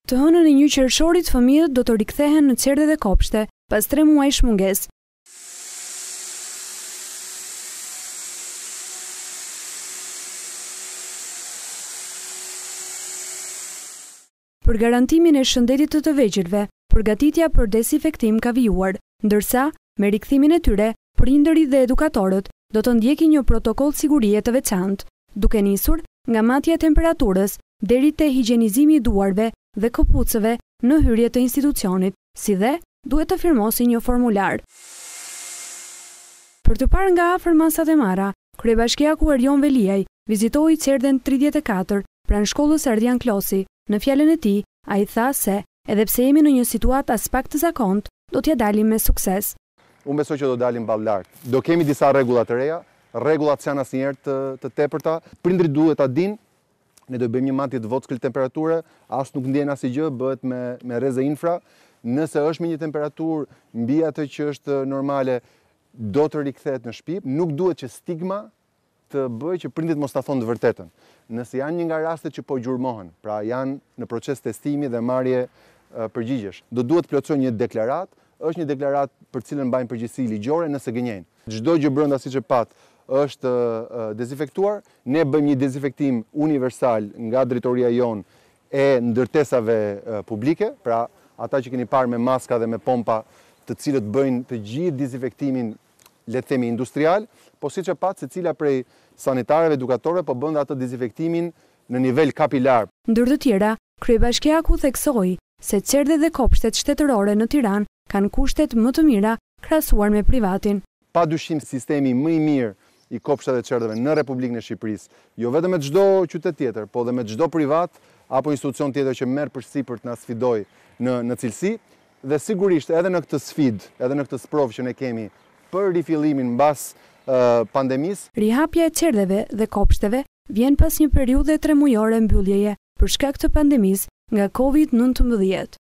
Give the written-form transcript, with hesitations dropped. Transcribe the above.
Të hënën e 1 qershorit, fëmijët do të rikthehen në qerdhe dhe kopshte pas 3 muajsh mungesë. Për garantimin e shëndetit të vegjëlve, përgatitja për desinfektim ka vijuar, ndërsa me rikthimin e tyre, prindërit dhe edukatorët do të ndjekin një protokoll sigurie të veçantë, duke nisur nga matja e temperaturës deri te higjienizimi i duarve dhe këpucëve në hyrje të institucionit, si dhe duhet të firmosin një formular. Për të parë nga afër masat e marra, kryebashkiaku Erjon Veliaj vizitoi qerdhen 34 pranë shkollës Ardian Klosi. Në fjalën e tij, ai tha se edhe pse jemi në një situatë as pak të zakontë, do t'ja dalim me sukses. Unë besoj që do dalim ballë lart. Do kemi disa rregulla të reja, rregullat janë asnjëherë të tepërta. Prindrit duhet ta dinë, ne do bëjmë një matje të vockël temperature, as nuk ndjen asgjë, bëhet me rreze infra. Nëse është me një temperaturë mbi atë që është normale, do të rikthehet në shtëpi. Nuk duhet që stigma të bëjë që prindit mos ta thonë të vërtetën. Nëse janë një nga rastet që po gjurmohen, pra janë në proces testimi dhe marrje përgjigjesh, do duhet plotësojnë një deklaratë, është një deklaratë për cilën mbajnë përgjegjësi ligjore nëse gënjejnë. Çdo gjë brenda siç e pat është dezinfektuar, ne bëjmë një dezinfektim universal nga drejtoria jonë e ndërtesave publike, pra ata që keni parë me maska dhe me pompa, të cilët bëjnë të gjithë dezinfektimin, le të themi industrial, po siç e pat secila prej sanitarëve, edukatorëve po bën atë dezinfektimin në nivel kapilar. Ndër të tjera, kryebashkiaku theksoi se qerdhet dhe kopshtet shtetërore në Tiranë kanë kushtet më të mira krahasuar me privatin. Padyshim sistemi më i mirë i kopshtave dhe qerdheve në Republikën e Shqipërisë, jo vetëm me çdo qytet tjetër, po dhe me çdo privat apo institucion tjetër që merr përsipër të na sfidojë në cilësi, dhe sigurisht edhe në këtë sfidë, edhe në këtë sprovë që ne kemi për rifillimin mbas pandemisë. Rihapja e qerdheve dhe kopshteve vjen pas një periudhe 3 mujore mbylljeje për shkak të pandemisë nga COVID-19.